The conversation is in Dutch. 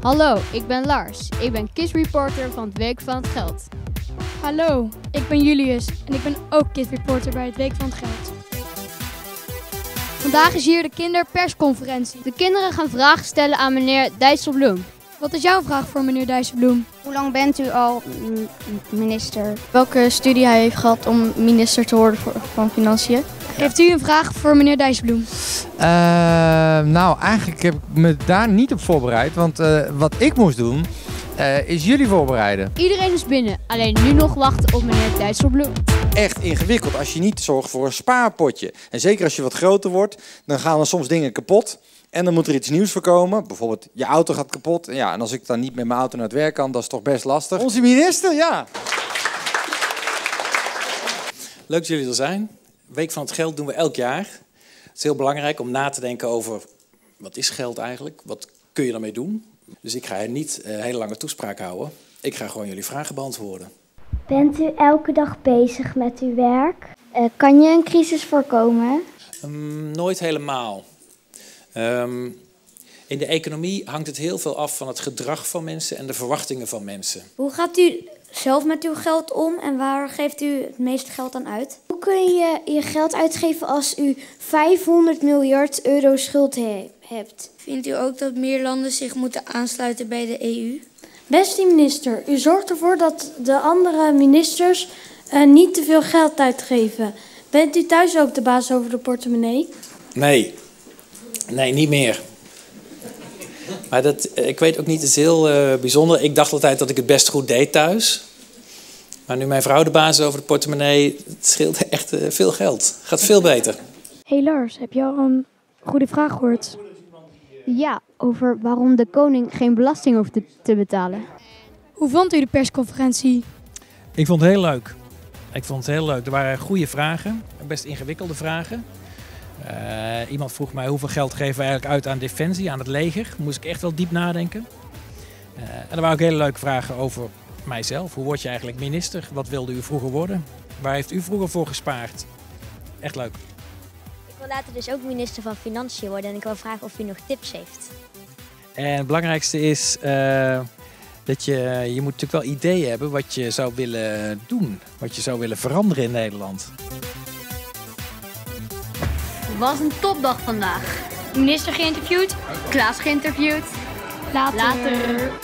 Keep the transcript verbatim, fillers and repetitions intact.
Hallo, ik ben Lars. Ik ben KISS-reporter van het Week van het Geld. Hallo, ik ben Julius en ik ben ook KISS-reporter bij het Week van het Geld. Vandaag is hier de kinderpersconferentie. De kinderen gaan vragen stellen aan meneer Dijsselbloem. Wat is jouw vraag voor meneer Dijsselbloem? Hoe lang bent u al minister? Welke studie hij heeft gehad om minister te worden van Financiën? Heeft u een vraag voor meneer Dijsselbloem? Uh, nou, eigenlijk heb ik me daar niet op voorbereid. Want uh, wat ik moest doen, uh, is jullie voorbereiden. Iedereen is binnen, alleen nu nog wachten op meneer Dijsselbloem. Echt ingewikkeld als je niet zorgt voor een spaarpotje. En zeker als je wat groter wordt, dan gaan er soms dingen kapot. En dan moet er iets nieuws voorkomen. Bijvoorbeeld, je auto gaat kapot. Ja, en als ik dan niet met mijn auto naar het werk kan, dat is toch best lastig. Onze minister, ja. Leuk dat jullie er zijn. Week van het Geld doen we elk jaar. Het is heel belangrijk om na te denken over wat is geld eigenlijk? Wat kun je daarmee doen? Dus ik ga niet een hele lange toespraak houden. Ik ga gewoon jullie vragen beantwoorden. Bent u elke dag bezig met uw werk? Uh, kan je een crisis voorkomen? Um, nooit helemaal. Um, in de economie hangt het heel veel af van het gedrag van mensen en de verwachtingen van mensen. Hoe gaat u zelf met uw geld om en waar geeft u het meeste geld aan uit? Hoe kun je je geld uitgeven als u vijfhonderd miljard euro schuld he- hebt? Vindt u ook dat meer landen zich moeten aansluiten bij de E U? Beste minister, u zorgt ervoor dat de andere ministers uh, niet te veel geld uitgeven. Bent u thuis ook de baas over de portemonnee? Nee, nee, niet meer. Maar dat, ik weet ook niet, het is heel uh, bijzonder. Ik dacht altijd dat ik het best goed deed thuis. Maar nu mijn vrouw de baas is over de portemonnee, het scheelt echt uh, veel geld. Gaat veel beter. Hey Lars, heb je al een goede vraag gehoord? Ja, over waarom de koning geen belasting hoeft te, te betalen. Hoe vond u de persconferentie? Ik vond het heel leuk. Ik vond het heel leuk. Er waren goede vragen, best ingewikkelde vragen. Uh, iemand vroeg mij hoeveel geld geven we eigenlijk uit aan defensie, aan het leger. Moest ik echt wel diep nadenken. Uh, en er waren ook hele leuke vragen over mijzelf. Hoe word je eigenlijk minister? Wat wilde u vroeger worden? Waar heeft u vroeger voor gespaard? Echt leuk. Ik wil later dus ook minister van Financiën worden en ik wil vragen of u nog tips heeft. En het belangrijkste is uh, dat je, je moet natuurlijk wel ideeën hebben wat je zou willen doen. Wat je zou willen veranderen in Nederland. Het was een topdag vandaag. Minister geïnterviewd. Klaas geïnterviewd. Later. Later.